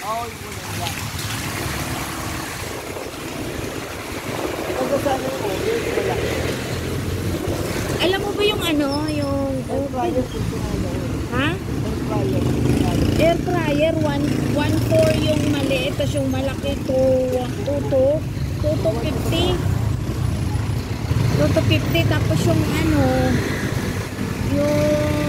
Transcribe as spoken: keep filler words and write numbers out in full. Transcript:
Oo, ipon nila. Pag sana yung oil, malaki. Alam mo ba yung ano, yung... Air fryer, ito nga daw. Ha? Air fryer. Air fryer, one four yung maliit, tapos yung malaki, two two fifty. two fifty, tapos yung ano, yung